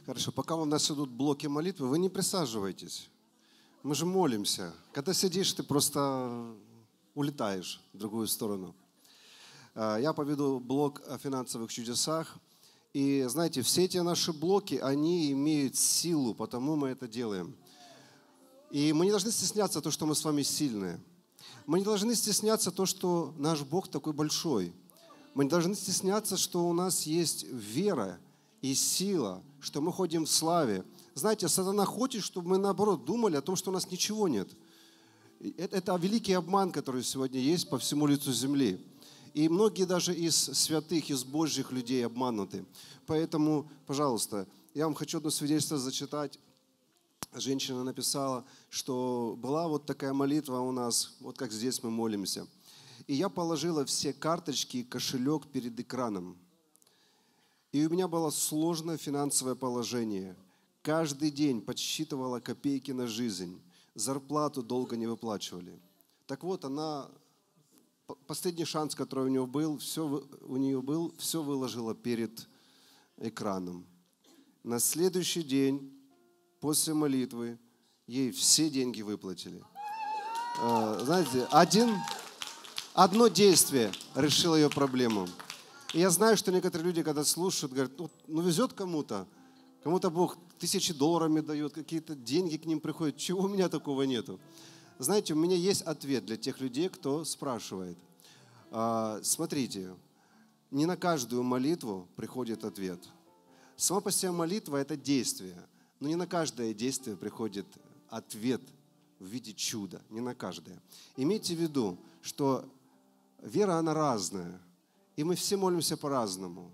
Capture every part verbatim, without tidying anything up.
Хорошо, пока у нас идут блоки молитвы, вы не присаживайтесь. Мы же молимся. Когда сидишь, ты просто улетаешь в другую сторону. Я поведу блок о финансовых чудесах. И знаете, все эти наши блоки, они имеют силу, потому мы это делаем. И мы не должны стесняться то, что мы с вами сильные. Мы не должны стесняться то, что наш Бог такой большой. Мы не должны стесняться, что у нас есть вера и сила, что мы ходим в славе. Знаете, сатана хочет, чтобы мы, наоборот, думали о том, что у нас ничего нет. Это великий обман, который сегодня есть по всему лицу земли. И многие даже из святых, из божьих людей обмануты. Поэтому, пожалуйста, я вам хочу одно свидетельство зачитать. Женщина написала, что была вот такая молитва у нас, вот как здесь мы молимся. И я положила все карточки и кошелек перед экраном. И у меня было сложное финансовое положение. Каждый день подсчитывала копейки на жизнь. Зарплату долго не выплачивали. Так вот, она, последний шанс, который у нее был, все, у нее был, все выложила перед экраном. На следующий день, после молитвы, ей все деньги выплатили. Знаете, один, одно действие решило ее проблему. И я знаю, что некоторые люди, когда слушают, говорят, ну, ну везет кому-то, кому-то Бог тысячи долларами дает, какие-то деньги к ним приходят. Чего у меня такого нету? Знаете, у меня есть ответ для тех людей, кто спрашивает. Смотрите, не на каждую молитву приходит ответ. Сама по себе молитва – это действие, но не на каждое действие приходит ответ в виде чуда, не на каждое. Имейте в виду, что вера, она разная. И мы все молимся по-разному.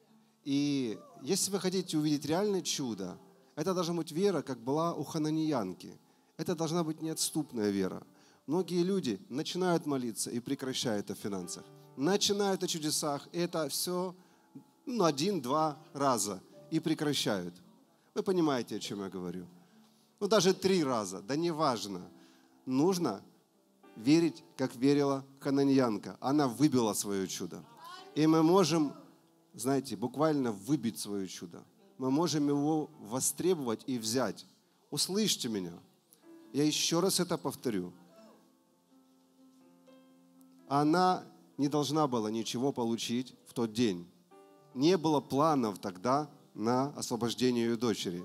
И если вы хотите увидеть реальное чудо, это должна быть вера, как была у хананеянки. Это должна быть неотступная вера. Многие люди начинают молиться и прекращают о финансах. Начинают о чудесах, и это все ну, один-два раза, и прекращают. Вы понимаете, о чем я говорю? Ну, даже три раза, да неважно. Нужно верить, как верила хананеянка. Она выбила свое чудо. И мы можем, знаете, буквально выбить свое чудо. Мы можем его востребовать и взять. Услышьте меня. Я еще раз это повторю. Она не должна была ничего получить в тот день. Не было планов тогда на освобождение ее дочери.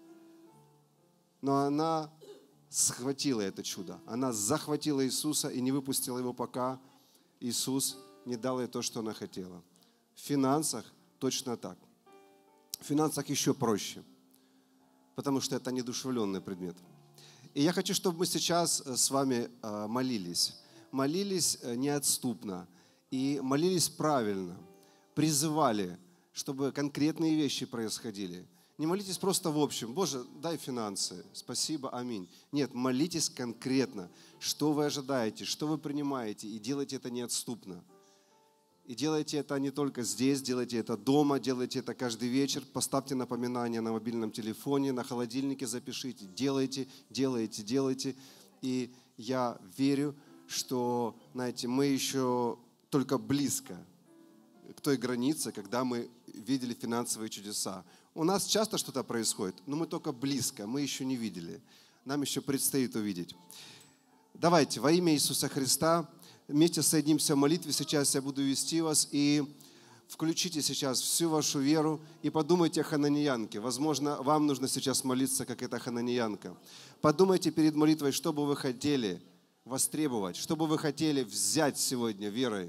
Но она схватила это чудо. Она захватила Иисуса и не выпустила его, пока Иисус не дал ей то, что она хотела. В финансах точно так. В финансах еще проще, потому что это неодушевленный предмет. И я хочу, чтобы мы сейчас с вами молились. Молились неотступно и молились правильно. Призывали, чтобы конкретные вещи происходили. Не молитесь просто в общем. Боже, дай финансы. Спасибо, аминь. Нет, молитесь конкретно. Что вы ожидаете, что вы принимаете, и делайте это неотступно. И делайте это не только здесь, делайте это дома, делайте это каждый вечер. Поставьте напоминания на мобильном телефоне, на холодильнике запишите. Делайте, делайте, делайте. И я верю, что, знаете, мы еще только близко к той границе, когда мы видели финансовые чудеса. У нас часто что-то происходит, но мы только близко, мы еще не видели. Нам еще предстоит увидеть. Давайте во имя Иисуса Христа вместе соединимся в молитве. Сейчас я буду вести вас, и включите сейчас всю вашу веру и подумайте о хананеянке. Возможно, вам нужно сейчас молиться, как эта хананеянка. Подумайте перед молитвой, что бы вы хотели востребовать, что бы вы хотели взять сегодня верой.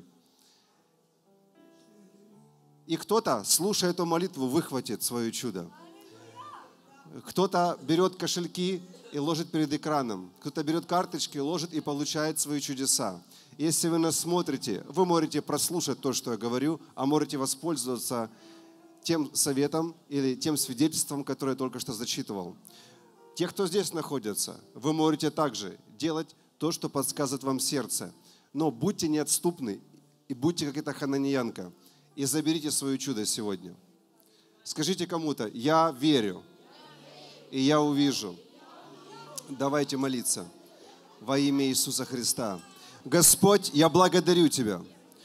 И кто-то, слушая эту молитву, выхватит свое чудо. Кто-то берет кошельки и ложит перед экраном. Кто-то берет карточки, ложит и получает свои чудеса. Если вы нас смотрите, вы можете прослушать то, что я говорю, а можете воспользоваться тем советом или тем свидетельством, которое я только что зачитывал. Те, кто здесь находится, вы можете также делать то, что подсказывает вам сердце. Но будьте неотступны и будьте как эта хананеянка. И заберите свое чудо сегодня. Скажите кому-то: я верю, и я увижу. Давайте молиться во имя Иисуса Христа. Господь, я благодарю Тебя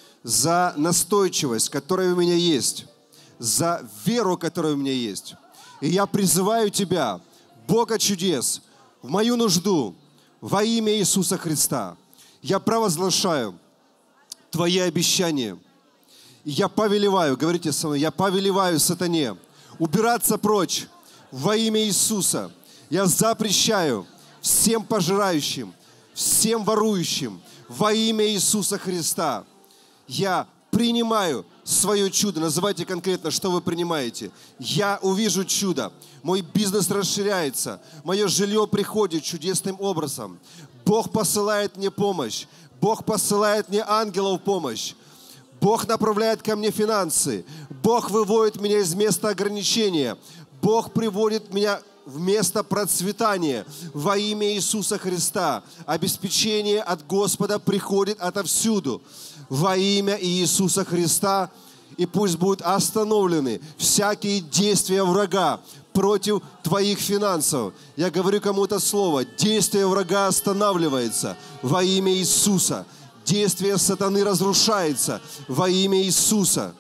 за настойчивость, которая у меня есть, за веру, которая у меня есть. И я призываю Тебя, Бога чудес, в мою нужду, во имя Иисуса Христа. Я провозглашаю Твои обещания. И я повелеваю, говорите со мной, я повелеваю сатане убираться прочь во имя Иисуса. Я запрещаю всем пожирающим, всем ворующим во имя Иисуса Христа. Я принимаю свое чудо. Называйте конкретно, что вы принимаете. Я увижу чудо. Мой бизнес расширяется. Мое жилье приходит чудесным образом. Бог посылает мне помощь. Бог посылает мне ангелов помощь. Бог направляет ко мне финансы. Бог выводит меня из места ограничения. Бог приводит меня в место процветания во имя Иисуса Христа. Обеспечение от Господа приходит отовсюду во имя Иисуса Христа. И пусть будут остановлены всякие действия врага против твоих финансов. Я говорю кому-то слово. Действие врага останавливается во имя Иисуса. Действие сатаны разрушается во имя Иисуса.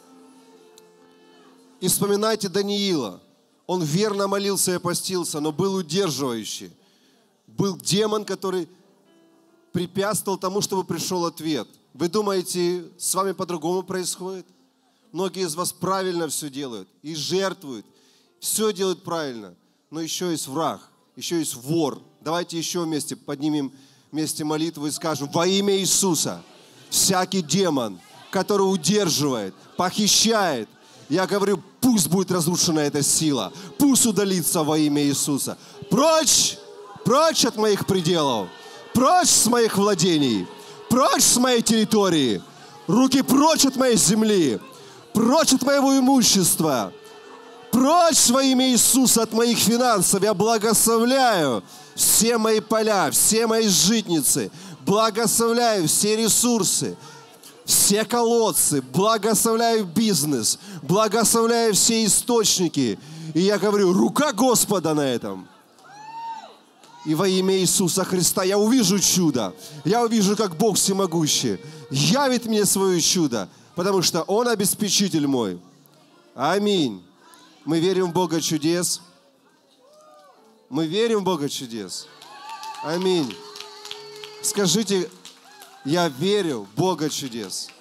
И вспоминайте Даниила. Он верно молился и постился, но был удерживающий. Был демон, который препятствовал тому, чтобы пришел ответ. Вы думаете, с вами по-другому происходит? Многие из вас правильно все делают и жертвуют. Все делают правильно. Но еще есть враг, еще есть вор. Давайте еще вместе поднимем вместе молитву и скажем: во имя Иисуса всякий демон, который удерживает, похищает, я говорю, пусть будет разрушена эта сила, пусть удалится во имя Иисуса. Прочь, прочь от моих пределов, прочь с моих владений, прочь с моей территории, руки прочь от моей земли, прочь от моего имущества, прочь во имя Иисуса от моих финансов. Я благословляю все мои поля, все мои житницы, благословляю все ресурсы, все колодцы, благословляю бизнес, благословляю все источники. И я говорю, рука Господа на этом. И во имя Иисуса Христа я увижу чудо. Я увижу, как Бог всемогущий явит мне свое чудо, потому что Он обеспечитель мой. Аминь. Мы верим в Бога чудес. Мы верим в Бога чудес. Аминь. Скажите, я верю в Бога чудес.